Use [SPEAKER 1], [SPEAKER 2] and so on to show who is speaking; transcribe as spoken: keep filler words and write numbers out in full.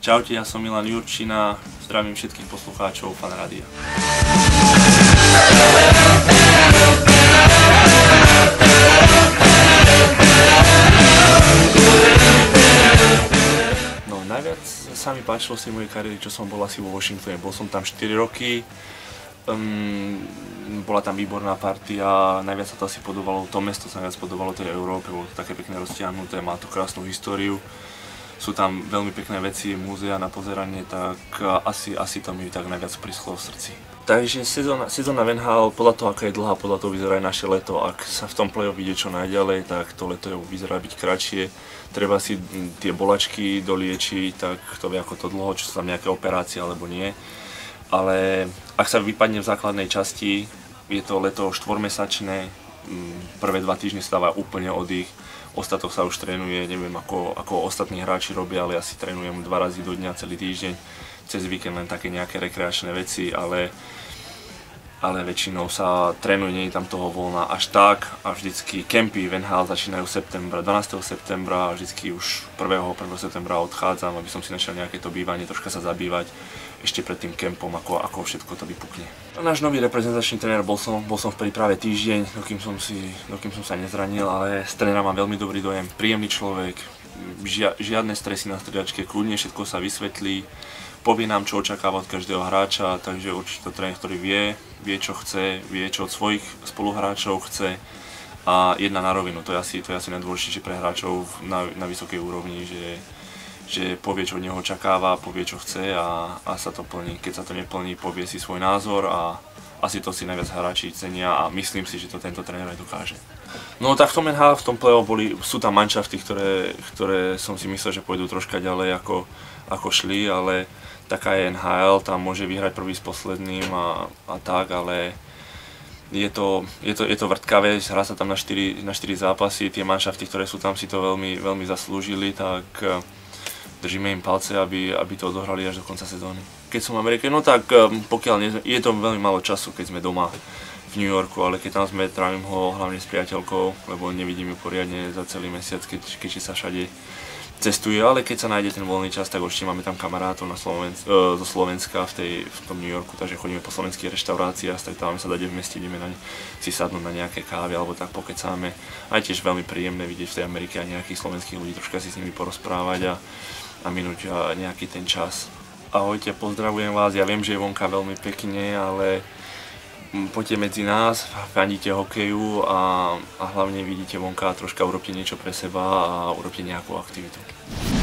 [SPEAKER 1] Čaute, ja som Milan Jurčina, zdravím všetkých poslucháčov Fan Rádia. No, najviac sa mi páčilo si mojej kariéry, čo som bol asi vo Washingtone. Bol som tam štyri roky, um, bola tam výborná partia, najviac sa to asi podobalo, to mesto sa najviac podobalo tej Európe, bolo to také pekne roztiahnuté, má to krásnu históriu. Sú tam veľmi pekné veci, múzea na pozeranie, tak asi, asi to mi tak najviac prischlo v srdci. Takže sezóna, sezóna v en há el, podľa toho, aká je dlhá, podľa toho vyzerá aj naše leto. Ak sa v tom play-off ide čo najďalej, tak to leto vyzerá byť kratšie. Treba si tie bolačky doliečiť, tak to vie ako to dlho, čo sú tam nejaké operácie alebo nie. Ale ak sa vypadne v základnej časti, je to leto štvormesačné, prvé dva týždne sa dáva úplne oddych. Ostatok sa už trénuje, neviem ako, ako ostatní hráči robia, ale asi trénujem dva razy do dňa celý týždeň. Cez víkend len také nejaké rekreačné veci, ale, ale väčšinou sa trénuje, nie je tam toho voľna až tak. A vždycky kempy v en há el začínajú septembra, dvanásteho septembra a vždycky už prvého septembra odchádzam, aby som si našiel nejaké to bývanie, troška sa zabývať ešte pred tým kempom, ako, ako všetko to vypukne. Náš nový reprezentačný tréner, bol som, bol som v príprave týždeň, dokým som, si, dokým som sa nezranil, ale z trénera mám veľmi dobrý dojem, príjemný človek, žia, žiadne stresy na striačke, kľudne všetko sa vysvetlí, povie nám, čo očakáva od každého hráča, takže určite to tréner, ktorý vie, vie čo chce, vie čo od svojich spoluhráčov chce a jedná na rovinu, to je asi, to je asi najdôležitejšie pre hráčov na, na vysokej úrovni, že že povie, čo od neho očakáva, povie, čo chce a, a sa to plní. Keď sa to neplní, povie si svoj názor a asi to si najviac hráči cenia a myslím si, že to tento tréner aj dokáže. No tak v tom en há el, v tom play-off boli, sú tam manšafty, ktoré, ktoré som si myslel, že pôjdu troška ďalej ako, ako šli, ale taká je en há el, tam môže vyhrať prvý s posledným a, a tak, ale je to, je to, je to vrtkavé, hrá sa tam na štyri, na štyri zápasy, tie manšafty, ktoré sú tam, si to veľmi, veľmi zaslúžili, tak držíme im palce, aby, aby to odohrali až do konca sezóny. Keď som v Amerike, no tak pokiaľ nie, je to veľmi málo času, keď sme doma v New Yorku, ale keď tam sme, trávim ho hlavne s priateľkou, lebo nevidím ju poriadne za celý mesiac, keď, keď sa všade cestuje, ale keď sa nájde ten voľný čas, tak určite máme tam kamarátov na Slovensk, e, zo Slovenska v, tej, v tom New Yorku, takže chodíme po slovenských reštauráciách, stretávame sa dade v meste, ideme na, si sadnúť na nejaké kávy alebo tak pokecáme. Aj tiež veľmi príjemné vidieť v tej Amerike aj nejakých slovenských ľudí, troška si s nimi porozprávať a a minúť nejaký ten čas. Ahojte, pozdravujem vás, ja viem, že je vonka veľmi pekne, ale poďte medzi nás, fandíte hokeju a, a hlavne vidíte vonka, troška urobte niečo pre seba a urobte nejakú aktivitu.